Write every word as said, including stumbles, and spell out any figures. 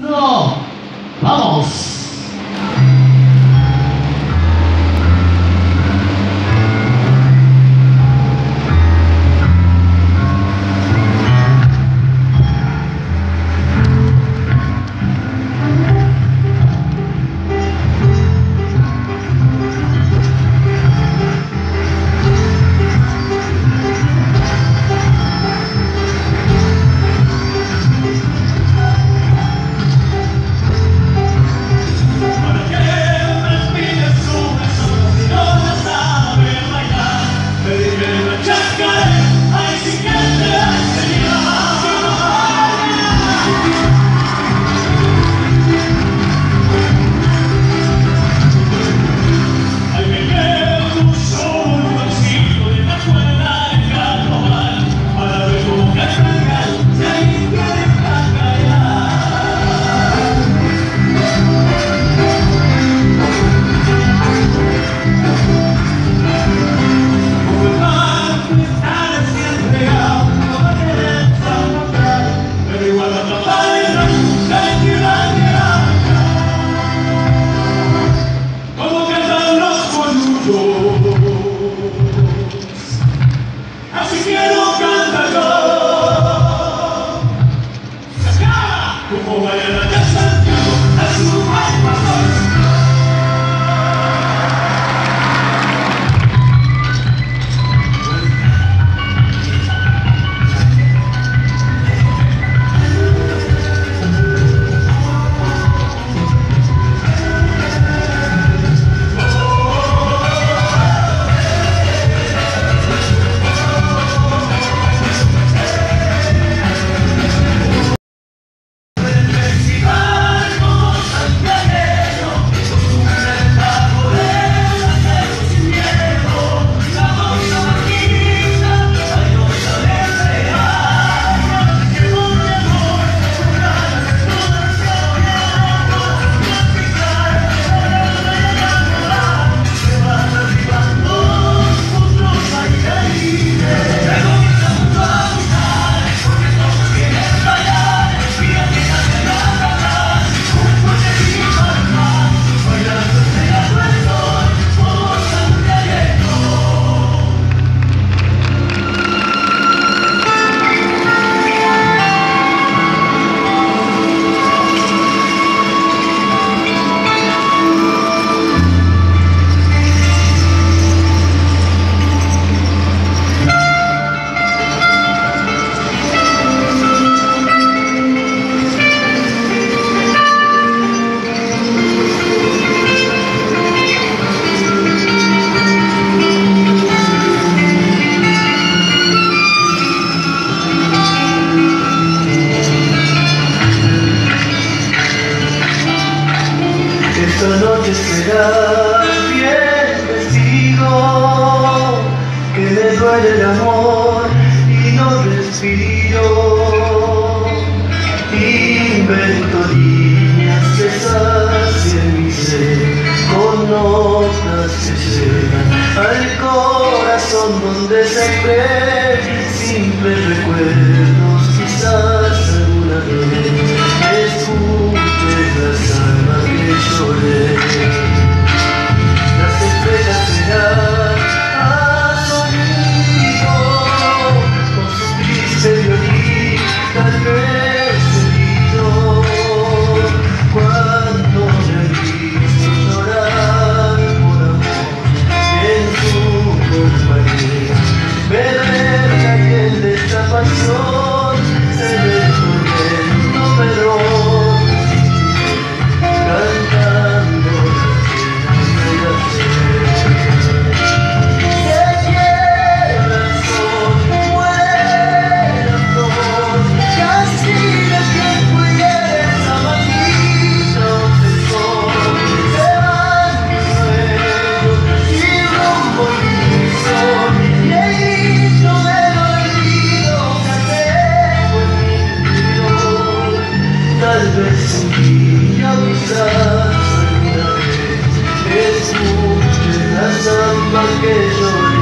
uno, ¡vamos! Así quiero cantar yo. Como vaya la casa, a su alma. Esta noche será bien vestido, que me duele el amor y no respiro. Invento líneas que sacien mi sed con notas que llegan al corazón donde sembré simples recuerdos, quizás alguna vez escuches las almas que lloré. Las estrellas serán a sonido con su triste violín, tal vez herido. Cuando me hizo llorar por amor en su compañía, me duele la piel de esta pasión, se me tormento pero cantando las penas de la fe. Se quiebra el sol, muere la flor, castiga el tiempo y esa maldita obsesión. Se van mis sueños y rumbo liso, y el grito del olvido que tengo en mi interior. Tal vez un día, quizás alguna vez, escuche la samba que lloré.